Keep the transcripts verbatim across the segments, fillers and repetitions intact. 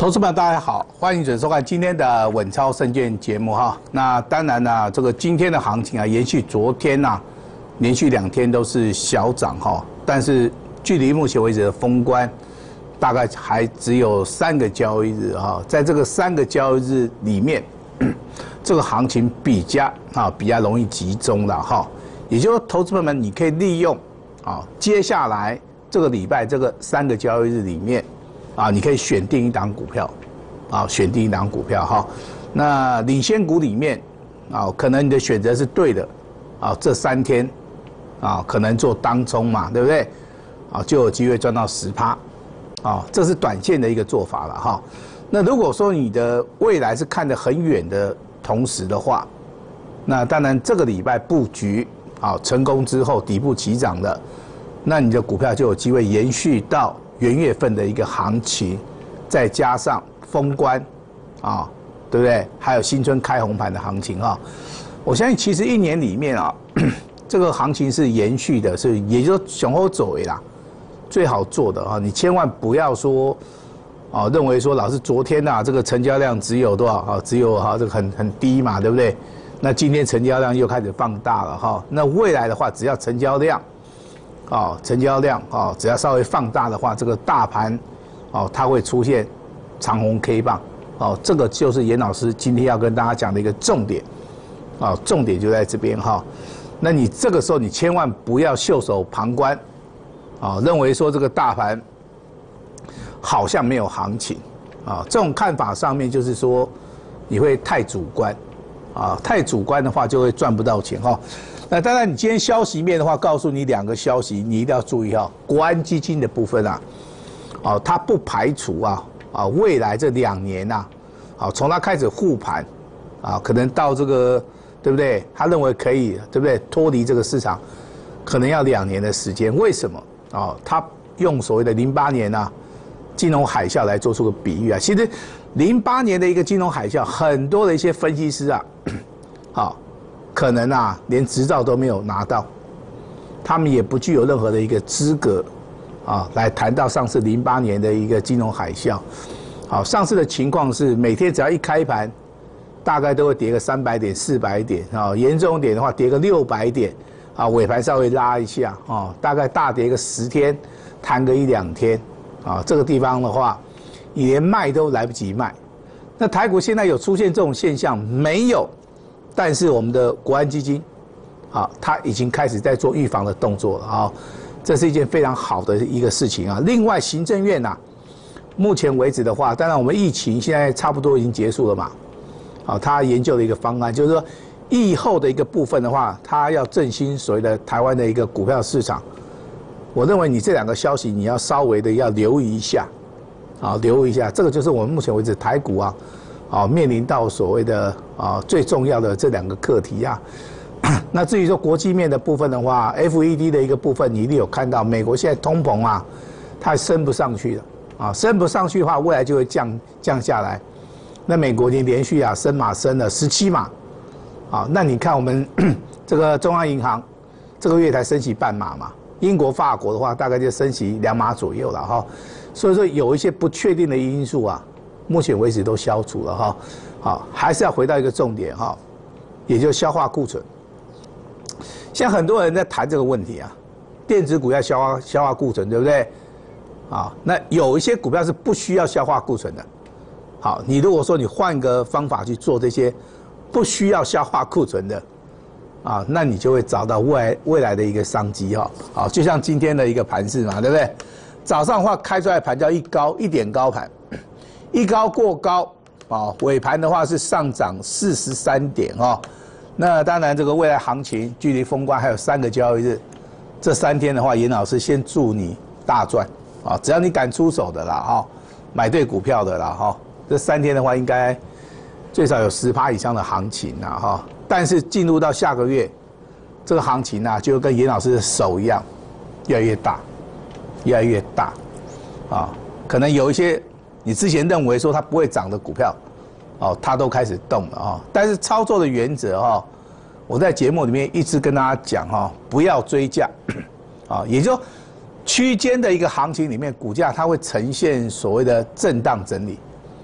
投资们大家好，欢迎准时收看今天的稳操胜券节目哈。那当然呢，这个今天的行情啊，延续昨天呐、啊，连续两天都是小涨哈，但是距离目前为止的封关，大概还只有三个交易日哈。在这个三个交易日里面，这个行情比较啊比较容易集中了哈。也就是说，投资朋友们，你可以利用啊接下来这个礼拜这个三个交易日里面。啊，你可以选定一档股票，啊，选定一档股票哈。那领先股里面，啊，可能你的选择是对的，啊，这三天，啊，可能做当冲嘛，对不对？啊，就有机会赚到十趴，啊，这是短线的一个做法了哈。那如果说你的未来是看得很远的同时的话，那当然这个礼拜布局啊成功之后底部起涨的，那你的股票就有机会延续到。元月份的一个行情，再加上封关，啊，对不对？还有新春开红盘的行情啊，我相信其实一年里面啊，这个行情是延续的，是也就是雄厚走为啦，最好做的啊，你千万不要说，啊，认为说老师昨天呐、啊、这个成交量只有多少啊，只有哈、啊、这个很很低嘛，对不对？那今天成交量又开始放大了哈，那未来的话只要成交量。哦，成交量哦，只要稍微放大的话，这个大盘哦，它会出现长红 K 棒哦，这个就是严老师今天要跟大家讲的一个重点哦，重点就在这边哈、哦。那你这个时候你千万不要袖手旁观啊、哦，认为说这个大盘好像没有行情啊、哦，这种看法上面就是说你会太主观啊、哦，太主观的话就会赚不到钱哈。哦那当然，你今天消息面的话，告诉你两个消息，你一定要注意哈。国安基金的部分啊，哦，它不排除啊啊未来这两年呐、啊，啊从它开始护盘，啊可能到这个对不对？他认为可以对不对？脱离这个市场，可能要两年的时间。为什么？啊，他用所谓的零八年呐、啊、金融海啸来做出个比喻啊。其实零八年的一个金融海啸，很多的一些分析师啊，好。可能啊，连执照都没有拿到，他们也不具有任何的一个资格啊，来谈到上次零八年的一个金融海啸。好，上次的情况是每天只要一开盘，大概都会跌个三百点、四百点啊，严重一点的话跌个六百点啊，尾盘稍微拉一下啊，大概大跌个十天，弹个一两天啊，这个地方的话，你连卖都来不及卖。那台股现在有出现这种现象没有？但是我们的国安基金，啊，它已经开始在做预防的动作了啊，这是一件非常好的一个事情啊。另外，行政院呐、啊，目前为止的话，当然我们疫情现在差不多已经结束了嘛，啊，他研究的一个方案就是说，疫后的一个部分的话，他要振兴所谓的台湾的一个股票市场。我认为你这两个消息你要稍微的要留意一下，啊，留意一下，这个就是我们目前为止台股啊。啊，面临到所谓的啊最重要的这两个课题啊，那至于说国际面的部分的话 ，F E D 的一个部分，你一定有看到，美国现在通膨啊，它升不上去了啊，升不上去的话，未来就会降降下来。那美国已经连续啊升码升了十七码，啊，那你看我们这个中央银行这个月才升息半码嘛，英国、法国的话大概就升息两码左右了哈，所以说有一些不确定的因素啊。目前为止都消除了哈，好，还是要回到一个重点哈，也就是消化库存。现在很多人在谈这个问题啊，电子股要消化消化库存，对不对？啊，那有一些股票是不需要消化库存的。好，你如果说你换个方法去做这些不需要消化库存的，啊，那你就会找到未来未来的一个商机哈。好，就像今天的一个盘势嘛，对不对？早上的话开出来盘叫一高一点高盘。一高过高，啊，尾盘的话是上涨四十三点哦。那当然，这个未来行情距离封关还有三个交易日，这三天的话，严老师先祝你大赚啊！只要你敢出手的啦，哈，买对股票的啦，哈，这三天的话，应该最少有十趴以上的行情啦，哈。但是进入到下个月，这个行情啊，就跟严老师的手一样，越来越大，越来越大，啊，可能有一些。你之前认为说它不会涨的股票，哦，它都开始动了啊。但是操作的原则哈，我在节目里面一直跟大家讲哈，不要追价，啊，也就区间的一个行情里面，股价它会呈现所谓的震荡整理，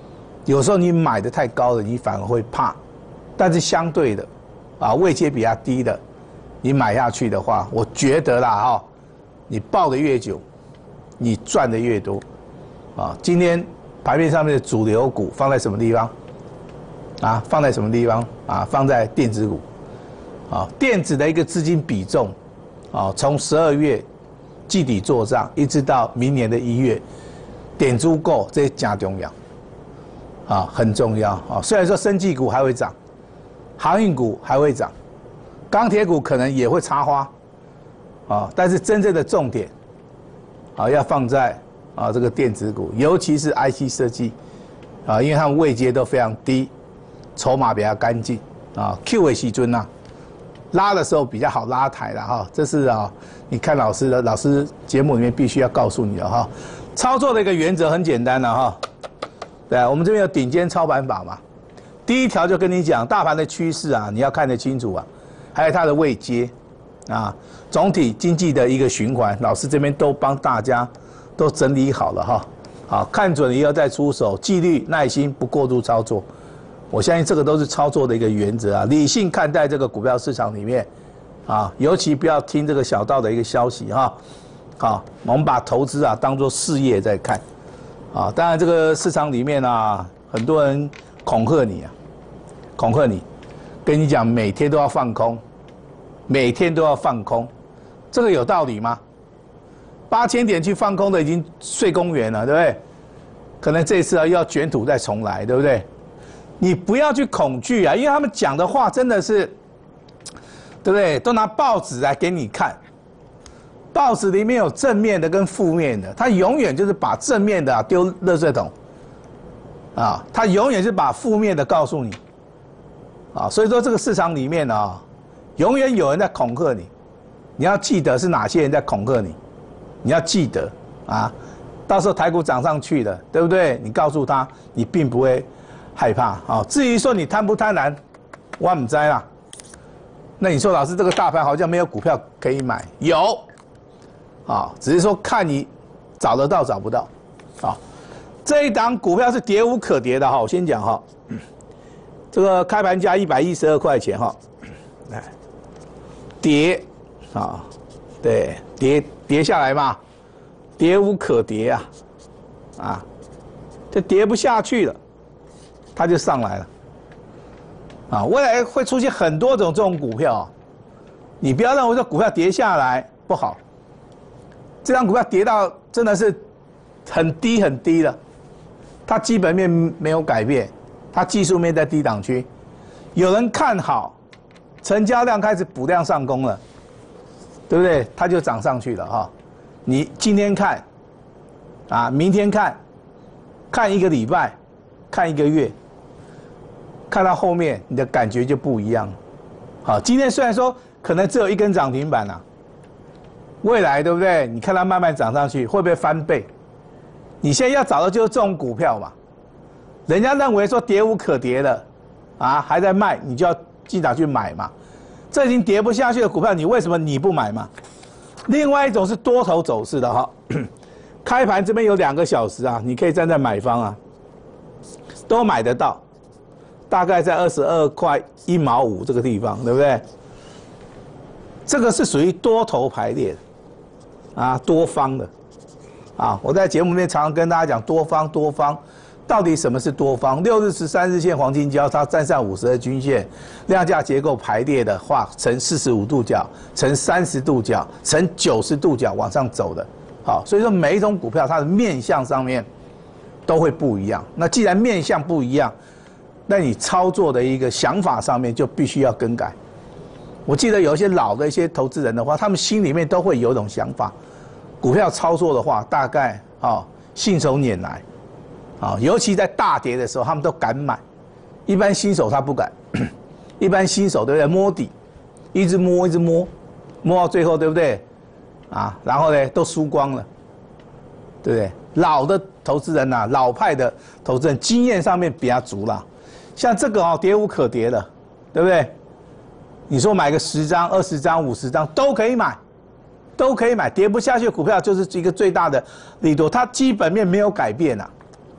有时候你买的太高了，你反而会怕。但是相对的，啊，位阶比较低的，你买下去的话，我觉得啦哈、哦，你抱的越久，你赚的越多。啊，今天盘面上面的主流股放在什么地方？啊，放在什么地方？啊，放在电子股。啊，电子的一个资金比重，啊，从十二月季底做账，一直到明年的一月，点足够，这加重要。啊，很重要啊。虽然说生技股还会涨，航运股还会涨，钢铁股可能也会插花，啊，但是真正的重点，啊，要放在。啊，这个电子股，尤其是 I C 设计，啊，因为它们位阶都非常低，筹码比较干净，啊 ，Q 为细尊呐，拉的时候比较好拉抬了哈，这是啊，你看老师的老师节目里面必须要告诉你的哈，操作的一个原则很简单的哈，对啊，我们这边有顶尖操盘法嘛，第一条就跟你讲，大盘的趋势啊，你要看得清楚啊，还有它的位阶，啊，总体经济的一个循环，老师这边都帮大家。都整理好了哈，好，看准了以后再出手，纪律、耐心，不过度操作。我相信这个都是操作的一个原则啊，理性看待这个股票市场里面，啊，尤其不要听这个小道的一个消息哈。好，我们把投资啊当作事业在看，啊，当然这个市场里面啊，很多人恐吓你啊，恐吓你，跟你讲每天都要放空，每天都要放空，这个有道理吗？八千点去放空的已经睡公园了，对不对？可能这次啊又要卷土再重来，对不对？你不要去恐惧啊，因为他们讲的话真的是，对不对？都拿报纸来给你看，报纸里面有正面的跟负面的，他永远就是把正面的啊丢垃圾桶，啊，他永远是把负面的告诉你，啊，所以说这个市场里面啊，永远有人在恐吓你，你要记得是哪些人在恐吓你。你要记得啊，到时候台股涨上去了，对不对？你告诉他，你并不会害怕啊。至于说你贪不贪婪，我不知道啦。那你说老师，这个大盘好像没有股票可以买，有啊，只是说看你找得到找不到啊。这一档股票是跌无可跌的哈，我先讲哈，这个开盘价一百一十二块钱哈，来跌啊，对，跌。跌下来嘛，跌无可跌啊，啊，就跌不下去了，它就上来了，啊，未来会出现很多种这种股票、啊，你不要认为说股票跌下来不好，这张股票跌到真的是很低很低了，它基本面没有改变，它技术面在低档区，有人看好，成交量开始补量上攻了。对不对？它就涨上去了哈。你今天看，啊，明天看，看一个礼拜，看一个月，看到后面你的感觉就不一样。好，今天虽然说可能只有一根涨停板啊，未来对不对？你看它慢慢涨上去，会不会翻倍？你现在要找的就是这种股票嘛。人家认为说跌无可跌的，啊，还在卖，你就要进场去买嘛。这已经跌不下去的股票，你为什么你不买嘛？另外一种是多头走势的哈，开盘这边有两个小时啊，你可以站在买方啊，都买得到，大概在二十二块一毛五这个地方，对不对？这个是属于多头排列的，啊，多方的，啊，我在节目里面常常跟大家讲多方多方。到底什么是多方？六日、十三日线黄金交叉站上五十日均线，量价结构排列的话，呈四十五度角、呈三十度角、呈九十度角往上走的。好，所以说每一种股票它的面向上面都会不一样。那既然面向不一样，那你操作的一个想法上面就必须要更改。我记得有一些老的一些投资人的话，他们心里面都会有一种想法，股票操作的话，大概啊信手拈来。啊，尤其在大跌的时候，他们都敢买。一般新手他不敢，一般新手对不对？摸底，一直摸，一直摸，摸到最后对不对？啊，然后呢，都输光了，对不对？老的投资人呐、啊，老派的投资人经验上面比较足啦。像这个哦，跌无可跌的，对不对？你说买个十张、二十张、五十张都可以买，都可以买。跌不下去的股票就是一个最大的利多，它基本面没有改变啊。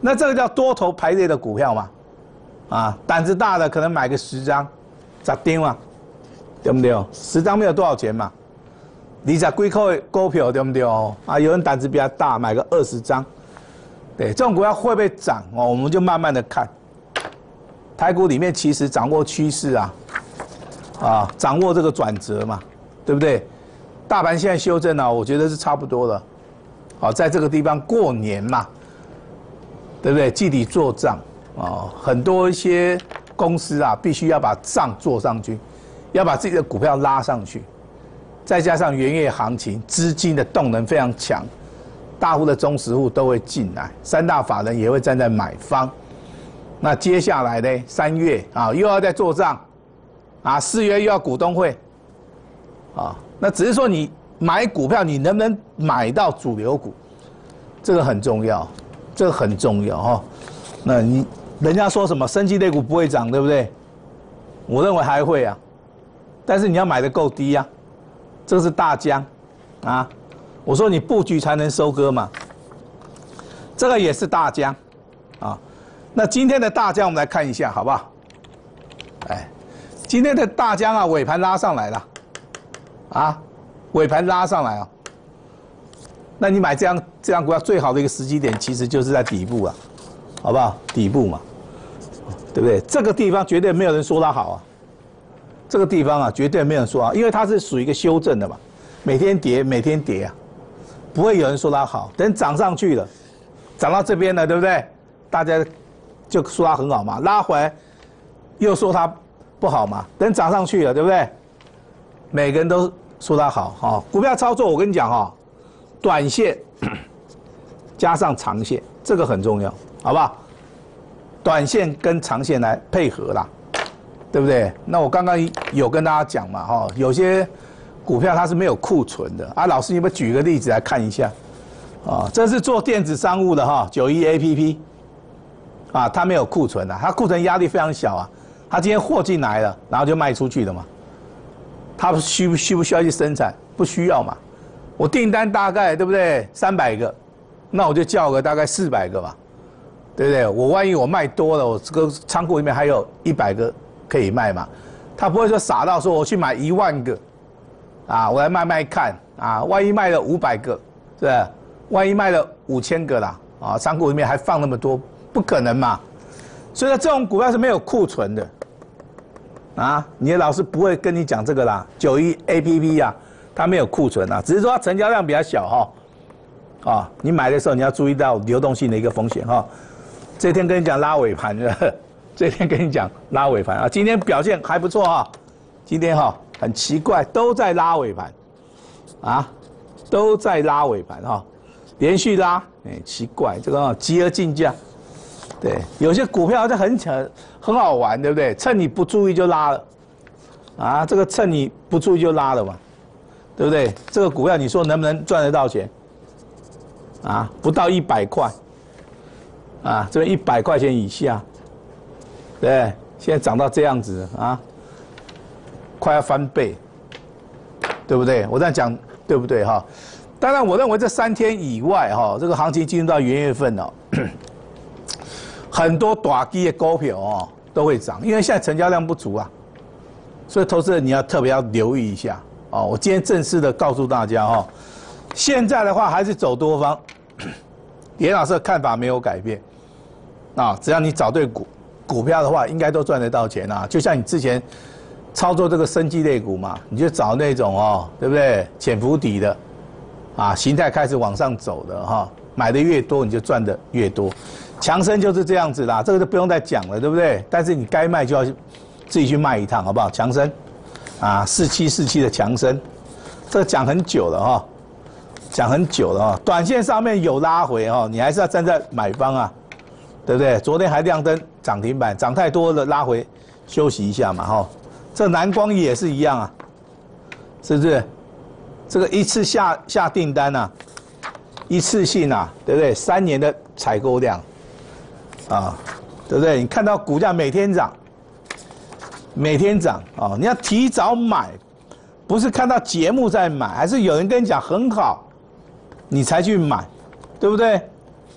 那这个叫多头排列的股票嘛，啊，胆子大的可能买个十张，十张嘛，对不对？十张没有多少钱嘛，二十几块的股票对不对？啊，有人胆子比较大，买个二十张，对，这种股票会不会涨哦？我们就慢慢的看。台股里面其实掌握趋势啊，啊，掌握这个转折嘛，对不对？大盘现在修正了，我觉得是差不多了。好，在这个地方过年嘛，对不对？季底做账啊，很多一些公司啊，必须要把账做上去，要把自己的股票拉上去。再加上元月行情，资金的动能非常强，大户的中实户都会进来，三大法人也会站在买方。那接下来呢？三月啊，又要再做账，啊，四月又要股东会，啊，那只是说你买股票，你能不能买到主流股，这个很重要，这个很重要哈。那你人家说什么生技类股不会涨，对不对？我认为还会啊，但是你要买得够低啊，这是大疆，啊，我说你布局才能收割嘛，这个也是大疆，啊。那今天的大疆我们来看一下，好不好？哎，今天的大疆啊，尾盘拉上来了，啊，尾盘拉上来啊。那你买这样这样股票最好的一个时机点，其实就是在底部啊，好不好？底部嘛，对不对？这个地方绝对没有人说它好啊，这个地方啊，绝对没有人说啊，因为它是属于一个修正的嘛，每天跌，每天跌啊，不会有人说它好。等涨上去了，涨到这边了，对不对？大家就说它很好嘛，拉回来又说它不好嘛，等涨上去了，对不对？每个人都说它好哈、哦。股票操作，我跟你讲哈、哦，短线加上长线，这个很重要，好不好？短线跟长线来配合啦，对不对？那我刚刚有跟大家讲嘛，哈，有些股票它是没有库存的啊。老师，你们举个例子来看一下啊？这是做电子商务的哈，九一 A P P。啊，它没有库存啊，它库存压力非常小啊，它今天货进来了，然后就卖出去了嘛。它需不需不需要去生产？不需要嘛。我订单大概对不对？三百个，那我就叫个大概四百个吧，对不对？我万一我卖多了，我这个仓库里面还有一百个可以卖嘛。他不会说傻到说我去买一万个，啊，我来卖卖看啊，万一卖了五百个，是不是？万一卖了五千个啦，啊，仓库里面还放那么多。不可能嘛，所以说这种股票是没有库存的，啊，你的老师不会跟你讲这个啦。九一 A P P 啊，它没有库存啊，只是说它成交量比较小哈，啊，你买的时候你要注意到流动性的一个风险哈。这天跟你讲拉尾盘的，这天跟你讲拉尾盘啊，今天表现还不错哈，今天哈很奇怪都在拉尾盘，啊，都在拉尾盘哈，连续拉，哎，奇怪这个集合竞价。对，有些股票就很很很好玩，对不对？趁你不注意就拉了，啊，这个趁你不注意就拉了嘛，对不对？这个股票你说能不能赚得到钱？啊，不到一百块，啊，这边一百块钱以下，对，现在涨到这样子啊，快要翻倍，对不对？我这样讲对不对哈？当然，我认为这三天以外哈，这个行情进入到元月份哦。很多大基的股票哦都会涨，因为现在成交量不足啊，所以投资人你要特别要留意一下哦。我今天正式的告诉大家哦，现在的话还是走多方，严老师的看法没有改变啊。只要你找对股股票的话，应该都赚得到钱啊。就像你之前操作这个生技类股嘛，你就找那种哦，对不对？潜伏底的啊，形态开始往上走的哈，买的越多你就赚的越多。强生就是这样子啦，这个就不用再讲了，对不对？但是你该卖就要自己去卖一趟，好不好？强生，啊，四七四七的强生，这个讲很久了哈，讲很久了哈。短线上面有拉回哈，你还是要站在买方啊，对不对？昨天还亮灯涨停板，涨太多了拉回休息一下嘛哈。这南光也是一样啊，是不是？这个一次下下订单啊，一次性啊，对不对？三年的采购量。啊，对不对？你看到股价每天涨，每天涨啊、哦！你要提早买，不是看到节目在买，还是有人跟你讲很好，你才去买，对不对？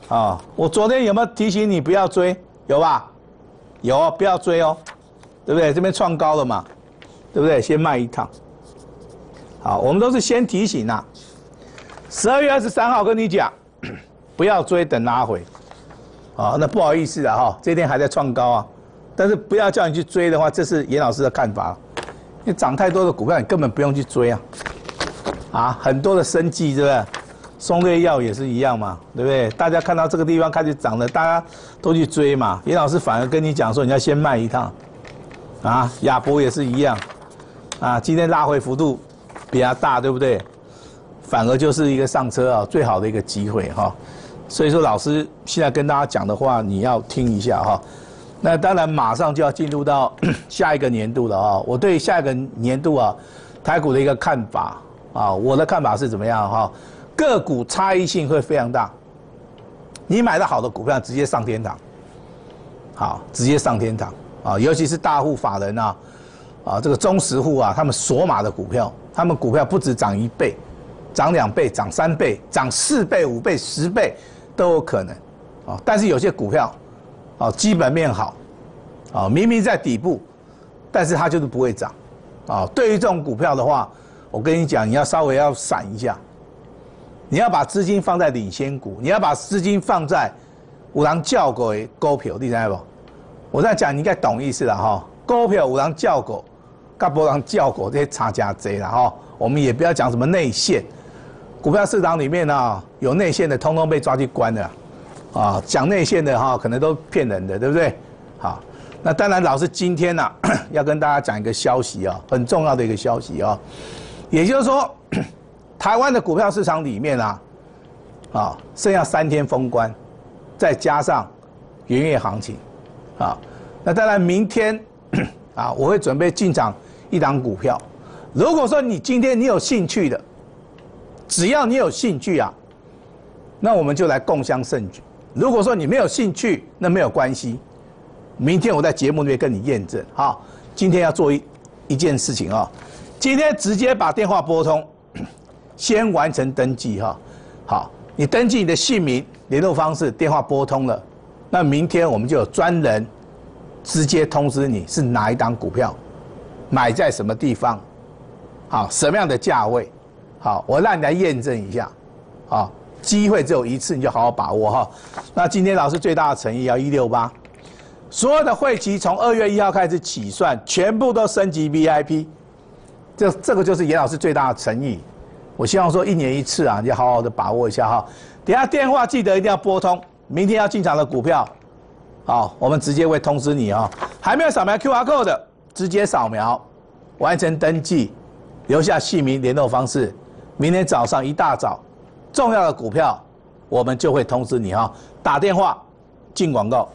啊，我昨天有没有提醒你不要追？有吧？有哦，不要追哦，对不对？这边创高了嘛，对不对？先卖一趟。好，我们都是先提醒啊。十二月二十三号跟你讲，不要追，等拉回。啊，那不好意思啊哈，这天还在创高啊，但是不要叫你去追的话，这是严老师的看法。因为涨太多的股票，你根本不用去追啊。啊，很多的生技，对不对？松类药也是一样嘛，对不对？大家看到这个地方开始涨了，大家都去追嘛。严老师反而跟你讲说，你要先卖一趟。啊，亚博也是一样。啊，今天拉回幅度比较大，对不对？反而就是一个上车啊最好的一个机会哈。所以说，老师现在跟大家讲的话，你要听一下哈。那当然，马上就要进入到下一个年度了啊。我对下一个年度啊，台股的一个看法啊，我的看法是怎么样哈？个股差异性会非常大，你买的好的股票直接上天堂，好，直接上天堂啊！尤其是大户法人啊，啊，这个中实户啊，他们锁码的股票，他们股票不止涨一倍，涨两倍，涨三倍，涨四倍、五倍、十倍都有可能啊！但是有些股票啊，基本面好啊，明明在底部，但是它就是不会涨啊！对于这种股票的话，我跟你讲，你要稍微要闪一下。你要把资金放在领先股，你要把资金放在有人叫过的股票，你知道不？我在讲，你应该懂意思了哈。股票有人叫过，跟没人叫过这些差价贼了哈。我们也不要讲什么内线，股票市场里面呢有内线的，通通被抓去关了啊。讲内线的哈，可能都骗人的，对不对？好，那当然，老师今天呢、啊、要跟大家讲一个消息啊，很重要的一个消息啊，也就是说。台湾的股票市场里面啊，啊，剩下三天封关，再加上元月行情，啊，那当然明天啊，我会准备进场一档股票。如果说你今天你有兴趣的，只要你有兴趣啊，那我们就来共襄盛举。如果说你没有兴趣，那没有关系，明天我在节目里面跟你验证。好，今天要做一一件事情啊，今天直接把电话拨通。先完成登记哈，好，你登记你的姓名、联络方式、电话拨通了，那明天我们就有专人直接通知你是哪一档股票，买在什么地方，好，什么样的价位，好，我让你来验证一下，好，机会只有一次，你就好好把握哈。那今天老师最大的诚意要一六八，所有的会期从二月一号开始起算，全部都升级 V I P， 这这个就是严老师最大的诚意。我希望说一年一次啊，你要好好的把握一下哈。等一下电话记得一定要拨通，明天要进场的股票，好，我们直接会通知你啊。还没有扫描 Q R code 的，直接扫描，完成登记，留下姓名、联络方式。明天早上一大早，重要的股票我们就会通知你哈。打电话进广告。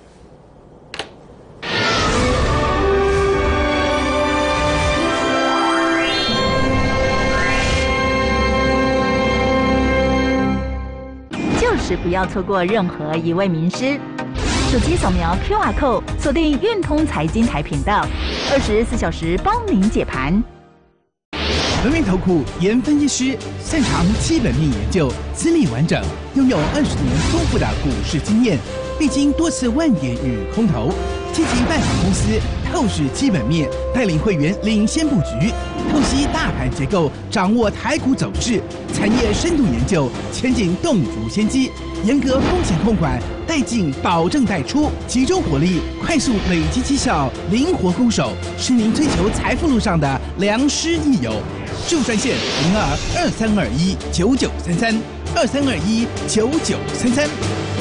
就是不要错过任何一位名师。手机扫描 Q R code， 锁定运通财经台频道，二十四小时帮您解盘。 轮源投顾严分析师擅长基本面研究，资历完整，拥有二十年丰富的股市经验，历经多次万点与空头，积极拜访公司，透视基本面，带领会员领先布局，透析大盘结构，掌握台股走势，产业深度研究，前景洞烛先机，严格风险控管，带进保证带出，集中火力，快速累积绩效，灵活攻守，是您追求财富路上的良师益友。就专线零二二三二一九九三三二三二一九九三三。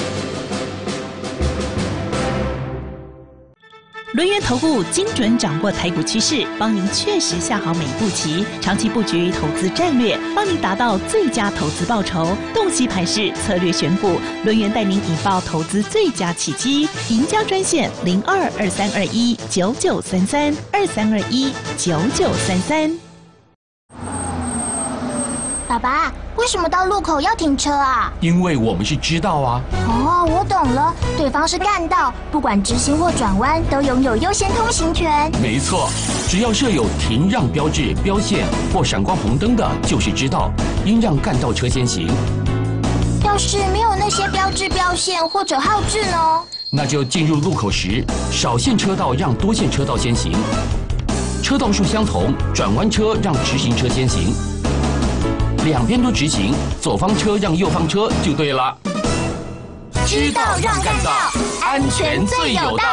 轮源投顾精准掌握台股趋势，帮您确实下好每一步棋，长期布局投资战略，帮您达到最佳投资报酬。洞悉盘势，策略选股，轮源带您引爆投资最佳契机。赢家专线零二二三二一九九三三二三二一九九三三。 爸爸，为什么到路口要停车啊？ 因为我们是知道啊。 哦，我懂了，对方是干道，不管直行或转弯都拥有优先通行权。 没错，只要设有停让标志、标线或闪光红灯的，就是知道，应让干道车先行。 对要是没有那些标志标线或者号志呢？ 那就进入路口时，少线车道让多线车道先行，车道数相同，转弯车让直行车先行，两边都直行，左方车让右方车就对了。 知道让干道，安全最有道。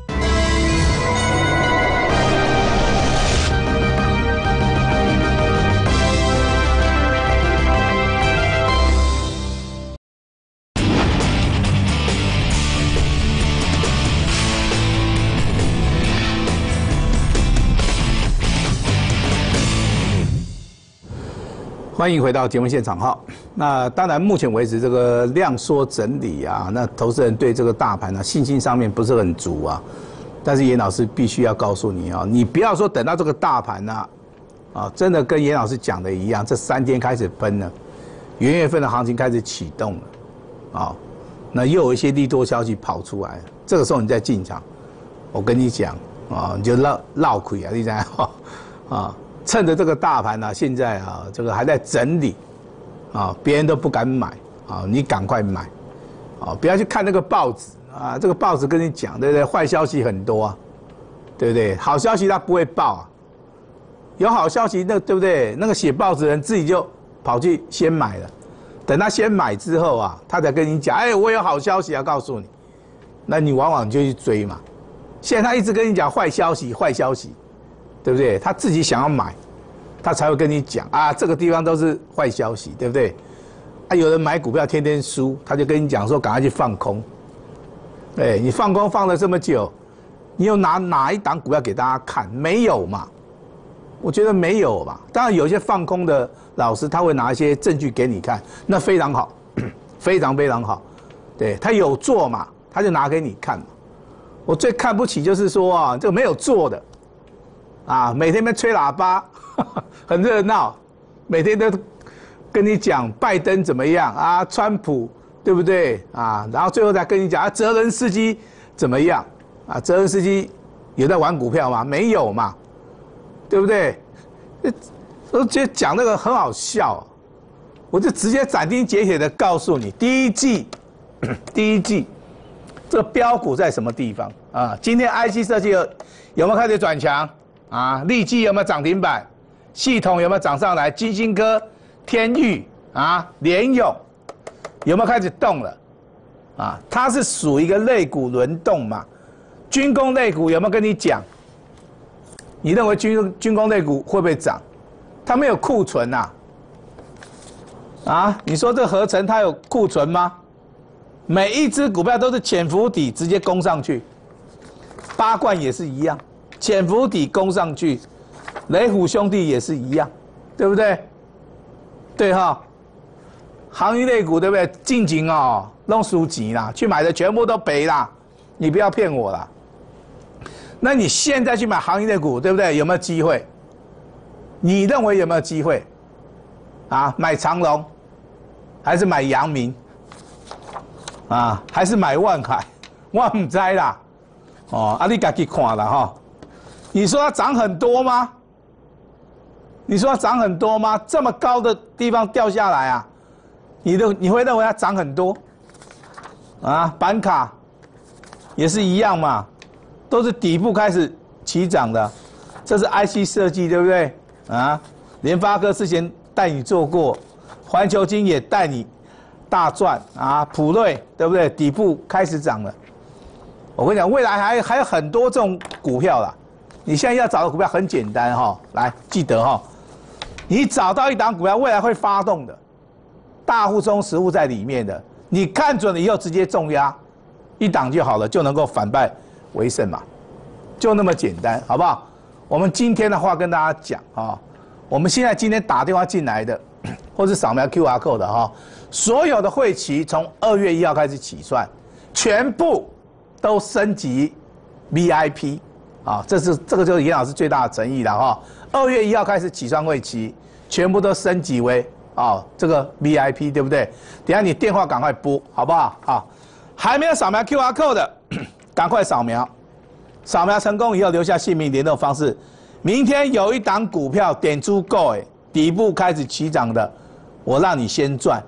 欢迎回到节目现场哈。那当然，目前为止这个量缩整理啊，那投资人对这个大盘啊信心上面不是很足啊。但是严老师必须要告诉你啊，你不要说等到这个大盘啊，啊，真的跟严老师讲的一样，这三天开始分了，元月份的行情开始启动了，啊，那又有一些利多消息跑出来，这个时候你再进场，我跟你讲啊，你就绕绕亏啊，你知道啊？趁着这个大盘啊，现在啊，这个还在整理，啊，别人都不敢买，啊，你赶快买，啊，不要去看那个报纸啊，这个报纸跟你讲，对不对？坏消息很多啊，对不对？好消息他不会报啊，有好消息那对不对？那个写报纸的人自己就跑去先买了，等他先买之后啊，他才跟你讲，哎，我有好消息要告诉你，那你往往就去追嘛。现在他一直跟你讲坏消息，坏消息。对不对？他自己想要买，他才会跟你讲啊，这个地方都是坏消息，对不对？啊，有人买股票天天输，他就跟你讲说，赶快去放空。哎，你放空放了这么久，你有拿哪一档股票给大家看？没有嘛？我觉得没有嘛。当然，有些放空的老师他会拿一些证据给你看，那非常好，非常非常好。对，他有做嘛，他就拿给你看嘛。我最看不起就是说啊，这个没有做的。啊，每天在吹喇叭，呵呵很热闹，每天都跟你讲拜登怎么样啊，川普对不对啊？然后最后再跟你讲啊，泽伦斯基怎么样啊？泽伦斯基有在玩股票吗？没有嘛，对不对？我觉得讲那个很好笑，我就直接斩钉截铁的告诉你，第一季，第一季这个标股在什么地方啊？今天 I C 设计有有没有开始转强？啊，利基有没有涨停板？系统有没有涨上来？金星科、天钰啊，联咏有没有开始动了？啊，它是属于一个类股轮动嘛？军工类股有没有跟你讲？你认为军军工类股会不会涨？它没有库存呐、啊。啊，你说这合成它有库存吗？每一只股票都是潜伏底直接攻上去，八冠也是一样。潜伏底攻上去，雷虎兄弟也是一样，对不对？对哈，航运类股对不对？近景哦，弄输钱啦，去买的全部都赔啦，你不要骗我啦。那你现在去买航运类股，对不对？有没有机会？你认为有没有机会？啊，买长荣，还是买阳明？啊，还是买万海？我唔知啦。哦，啊，你自己看啦哈。你说它涨很多吗？你说它涨很多吗？这么高的地方掉下来啊，你都你会认为它涨很多？啊，板卡也是一样嘛，都是底部开始起涨的，这是 I C 设计对不对？啊，联发科之前带你做过，环球晶也带你大赚啊，普瑞对不对？底部开始涨了。我跟你讲，未来还还有很多这种股票啦。你现在要找的股票很简单哈，来记得哈，你找到一档股票未来会发动的，大户中实户在里面的，你看准了以后直接重压，一档就好了，就能够反败为胜嘛，就那么简单，好不好？我们今天的话跟大家讲啊，我们现在今天打电话进来的，或是扫描 Q R code 的哈，所有的会期从二月一号开始起算，全部都升级 V I P。啊，这是这个就是严老师最大的诚意了哈。二月一号开始起算会期，全部都升级为啊这个 V I P， 对不对？等下你电话赶快拨，好不好？好，还没有扫描 Q R code 的，赶快扫描。扫描成功以后留下姓名联络方式。明天有一档股票点出购，哎，底部开始起涨的，我让你先赚，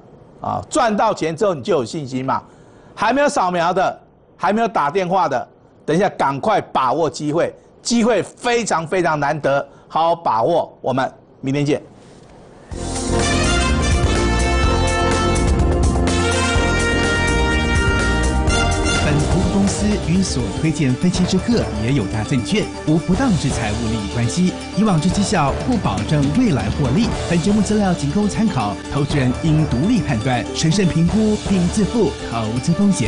啊，赚到钱之后你就有信心嘛。还没有扫描的，还没有打电话的，等一下赶快把握机会，机会非常非常难得，好好把握。我们明天见。 本投顾公司与所推荐分析之个别有价证券无不当之财务利益关系，以往之绩效不保证未来获利。本节目资料仅供参考，投资人应独立判断、审慎评估并自负投资风险。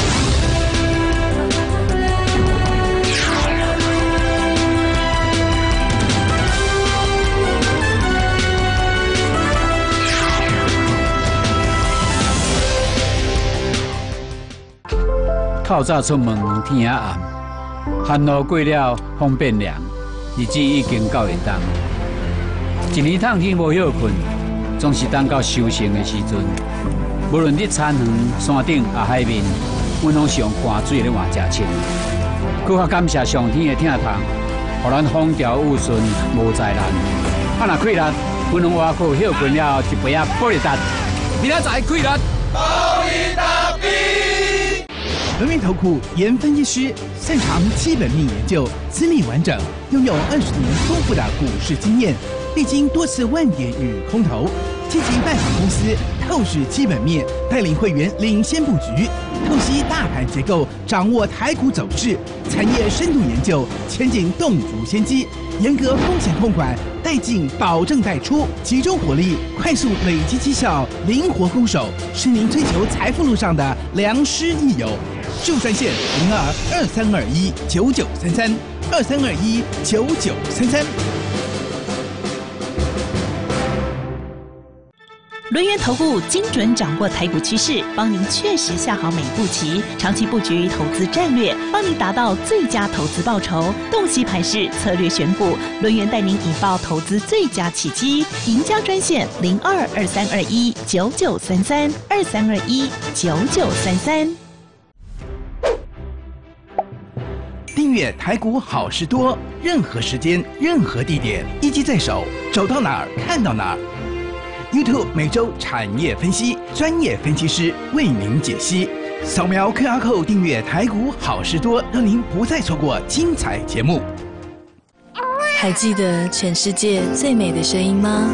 透早出门天暗，寒露过了风变凉，日子已经到下冬。一年趟天无休困，总是等到收成的时阵。无论你田园、山顶也海面，阮拢是用汗水咧换食穿。搁较感谢上天的疼痛，互咱风调雨顺无灾难。啊，若气力，阮拢挖苦休困了一杯啊保利达，明仔载气力。保利达 B。 轮源投顾研分析师擅长基本面研究，资历完整，拥有二十年丰富的股市经验，历经多次万点与空头，积极拜访公司，透视基本面，带领会员领先布局，透析大盘结构，掌握台股走势，产业深度研究，前景洞烛先机，严格风险控管，带进保证带出，集中火力，快速累积绩效，灵活攻守，是您追求财富路上的良师益友。就专线零二二三二一九九三三二三二一九九三三。 轮源投顾精准掌握台股趋势，帮您确实下好每一步棋，长期布局投资战略，帮您达到最佳投资报酬。洞悉盘势，策略选股，轮源带您引爆投资最佳契机。赢家专线零二二三二一九九三三二三二一九九三三。 订阅台股好事多，任何时间、任何地点，一机在手，走到哪儿看到哪儿。YouTube 每周产业分析，专业分析师为您解析。扫描 Q R code 订阅台股好事多，让您不再错过精彩节目。 还记得全世界最美的声音吗？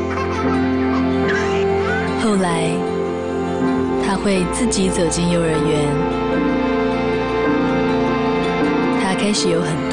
后来，他会自己走进幼儿园，他开始有很多